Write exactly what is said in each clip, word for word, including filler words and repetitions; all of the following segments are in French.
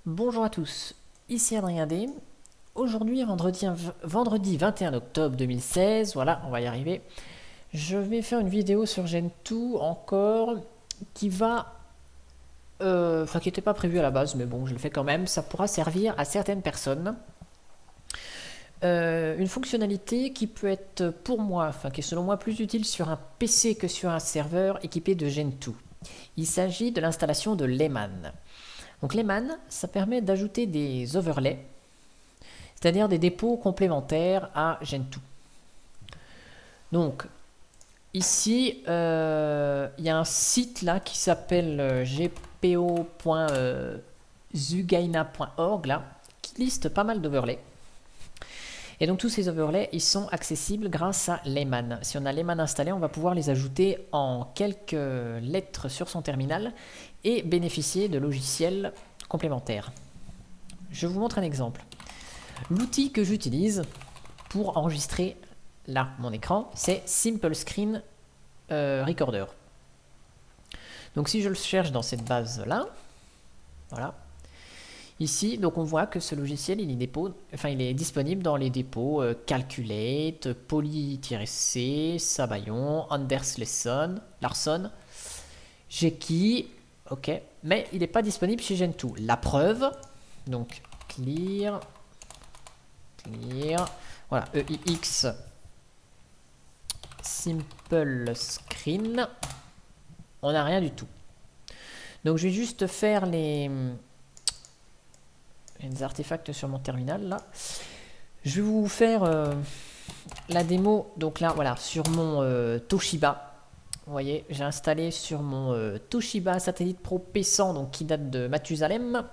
Bonjour à tous, ici Adrien D. Aujourd'hui, vendredi, vendredi vingt et un octobre deux mille seize, voilà, on va y arriver. Je vais faire une vidéo sur Gentoo encore, qui va... euh, Enfin, qui n'était pas prévue à la base, mais bon, je le fais quand même. Ça pourra servir à certaines personnes. Euh, une fonctionnalité qui peut être pour moi, enfin qui est selon moi plus utile sur un P C que sur un serveur équipé de Gentoo. Il s'agit de l'installation de Layman. Donc Layman, ça permet d'ajouter des overlays, c'est-à-dire des dépôts complémentaires à Gentoo. Donc ici, euh, il y a un site là qui s'appelle g p o point zugaina point org là, qui liste pas mal d'overlays. Et donc tous ces overlays, ils sont accessibles grâce à Layman. Si on a Layman installé, on va pouvoir les ajouter en quelques lettres sur son terminal et bénéficier de logiciels complémentaires. Je vous montre un exemple. L'outil que j'utilise pour enregistrer là mon écran, c'est Simple Screen euh, Recorder. Donc si je le cherche dans cette base là, voilà. Ici, donc on voit que ce logiciel, il est, dépôt, enfin, il est disponible dans les dépôts euh, Calculate, Poly-C, Sabayon, Anders Lesson, Larson, Jeki, ok, mais il n'est pas disponible chez Gentoo. La preuve, donc clear, clear, voilà, E I X, Simple Screen, on n'a rien du tout. Donc je vais juste faire les... des artefacts sur mon terminal là. Je vais vous faire euh, la démo. Donc là, voilà, sur mon euh, Toshiba. Vous voyez, j'ai installé sur mon euh, Toshiba Satellite Pro P cent, donc qui date de Mathusalem.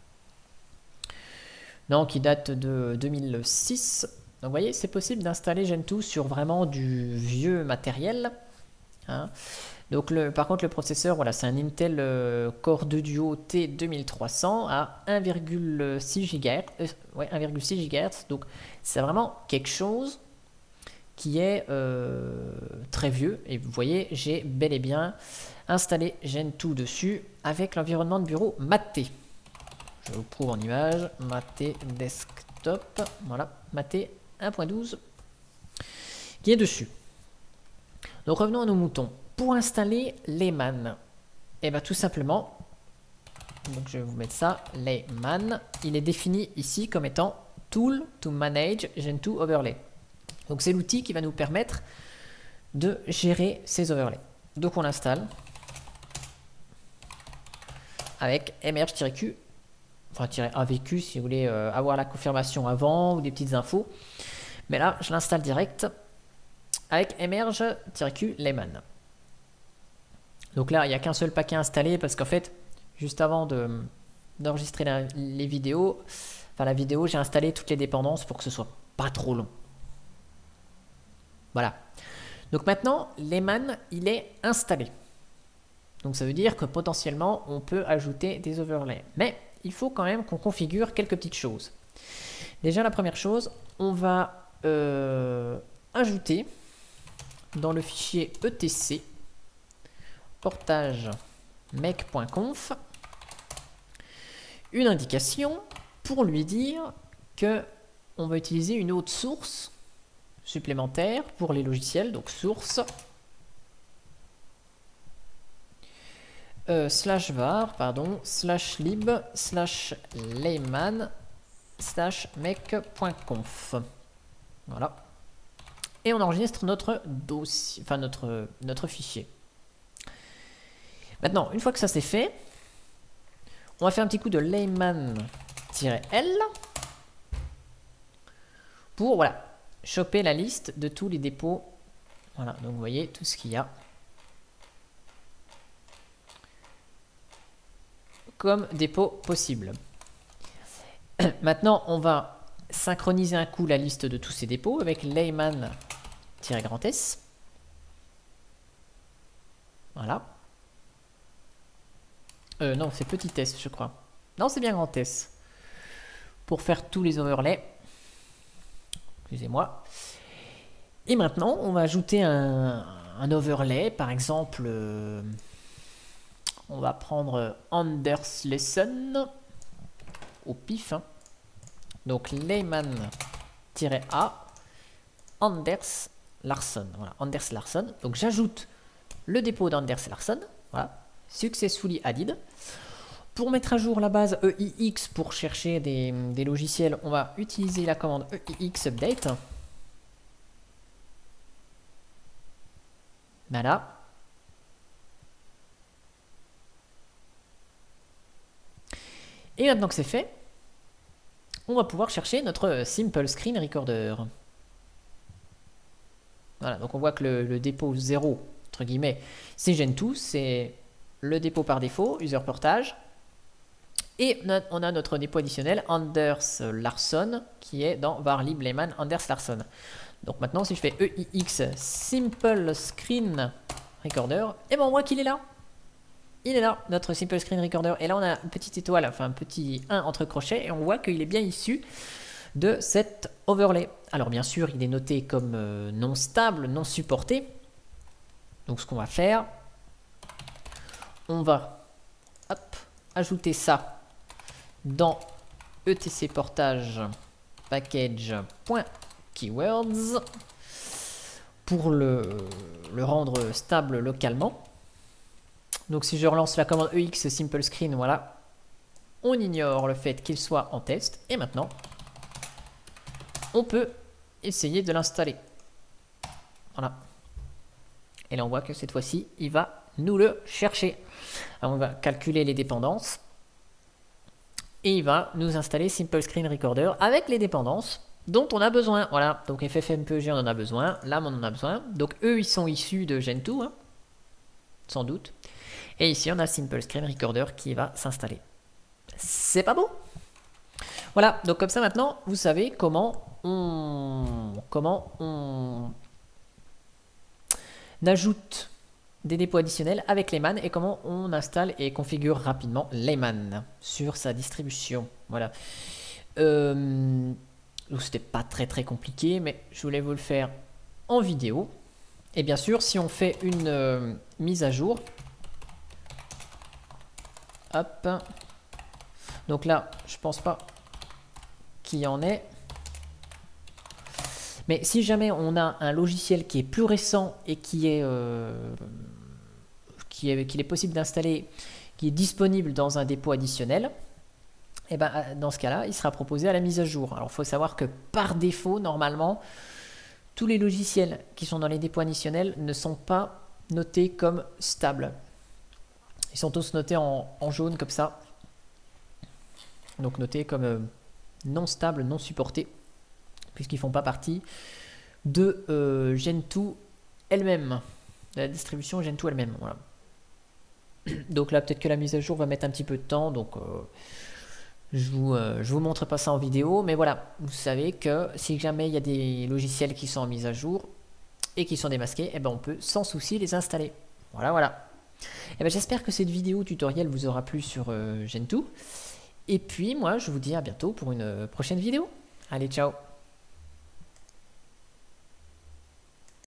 Non, qui date de deux mille six. Donc vous voyez, c'est possible d'installer Gentoo sur vraiment du vieux matériel. Hein. Donc le, par contre le processeur, voilà, c'est un Intel euh, Core deux Duo T deux mille trois cents à un virgule six gigahertz. Euh, ouais, un virgule six gigahertz. Donc c'est vraiment quelque chose qui est euh, très vieux. Et vous voyez, j'ai bel et bien installé Gentoo dessus avec l'environnement de bureau Mate. Je vous prouve en image. Mate Desktop. Voilà, Mate un point douze qui est dessus. Donc revenons à nos moutons. Pour installer Layman, et bien tout simplement, donc je vais vous mettre ça, Layman, il est défini ici comme étant Tool to Manage Gentoo Overlay. Donc c'est l'outil qui va nous permettre de gérer ces overlays. Donc on l'installe avec mrg-q, enfin -avq si vous voulez euh, avoir la confirmation avant ou des petites infos. Mais là, je l'installe direct avec mrg-q Layman. Donc là, il n'y a qu'un seul paquet installé parce qu'en fait, juste avant de, d'enregistrer la, les vidéos, enfin la vidéo, j'ai installé toutes les dépendances pour que ce soit pas trop long. Voilà. Donc maintenant, Layman, il est installé. Donc ça veut dire que potentiellement, on peut ajouter des overlays. Mais il faut quand même qu'on configure quelques petites choses. Déjà, la première chose, on va euh, ajouter dans le fichier E T C portage mec.conf une indication pour lui dire que on va utiliser une autre source supplémentaire pour les logiciels, donc source euh, slash var pardon slash lib slash layman slash mec.conf. Voilà, et on enregistre notre dossier, enfin notre notre fichier. Maintenant, une fois que ça c'est fait, on va faire un petit coup de layman-l pour voilà, choper la liste de tous les dépôts. Voilà, donc vous voyez tout ce qu'il y a comme dépôt possible. Maintenant, on va synchroniser un coup la liste de tous ces dépôts avec layman-s. Voilà. Euh, non, c'est petit s, je crois. Non, c'est bien grand S. Pour faire tous les overlays. Excusez-moi. Et maintenant, on va ajouter un, un overlay. Par exemple, euh, on va prendre Anders Lesson. au pif. Hein. Donc Lehman-A, Anders Larsson. Voilà, Anders Larsson. Donc j'ajoute le dépôt d'Anders Larsson. Voilà, successfully added. Pour mettre à jour la base E I X pour chercher des, des logiciels, on va utiliser la commande E I X update. Voilà. Et maintenant que c'est fait, on va pouvoir chercher notre Simple Screen Recorder. Voilà, donc on voit que le, le dépôt zéro, entre guillemets, c'est Gentoo, c'est le dépôt par défaut, user portage. Et on a notre dépôt additionnel, Anders Larsson, qui est dans var lib Lehman Anders Larsson. Donc maintenant, si je fais E I X Simple Screen Recorder, et ben on voit qu'il est là. Il est là, notre Simple Screen Recorder. Et là, on a une petite étoile, enfin un petit un entre crochets, et on voit qu'il est bien issu de cet overlay. Alors bien sûr, il est noté comme euh, non stable, non supporté. Donc ce qu'on va faire, on va hop, ajouter ça dans E T C portage package.keywords pour le, le rendre stable localement. Donc si je relance la commande E X Simple Screen, voilà, on ignore le fait qu'il soit en test. Et maintenant, on peut essayer de l'installer. Voilà. Et là, on voit que cette fois-ci, il va nous le chercher. Alors, on va calculer les dépendances. Et il va nous installer Simple Screen Recorder avec les dépendances dont on a besoin. Voilà, donc F F M P E G, on en a besoin. L A M, on en a besoin. Donc eux, ils sont issus de Gentoo, hein, sans doute. Et ici, on a Simple Screen Recorder qui va s'installer. C'est pas beau? Voilà, donc comme ça maintenant, vous savez comment on, comment on ajoute des dépôts additionnels avec Lehman et comment on installe et configure rapidement Lehman sur sa distribution. Voilà. Euh, donc c'était pas très très compliqué, mais je voulais vous le faire en vidéo. Et bien sûr, si on fait une euh, mise à jour, hop. Donc là, je pense pas qu'il y en ait. Mais si jamais on a un logiciel qui est plus récent et qui est, euh, qui est, qu'il est possible d'installer, qui est disponible dans un dépôt additionnel, et ben dans ce cas-là, il sera proposé à la mise à jour. Alors, il faut savoir que par défaut, normalement, tous les logiciels qui sont dans les dépôts additionnels ne sont pas notés comme stables. Ils sont tous notés en, en jaune comme ça. Donc notés comme euh, non stables, non supportés, puisqu'ils ne font pas partie de euh, Gentoo elle-même, de la distribution Gentoo elle-même. Voilà. Donc là, peut-être que la mise à jour va mettre un petit peu de temps, donc euh, je vous, euh, je vous montre pas ça en vidéo, mais voilà, vous savez que si jamais il y a des logiciels qui sont en mise à jour et qui sont démasqués, eh ben on peut sans souci les installer. Voilà, voilà. Eh ben, j'espère que cette vidéo tutoriel vous aura plu sur euh, Gentoo. Et puis moi, je vous dis à bientôt pour une prochaine vidéo. Allez, ciao!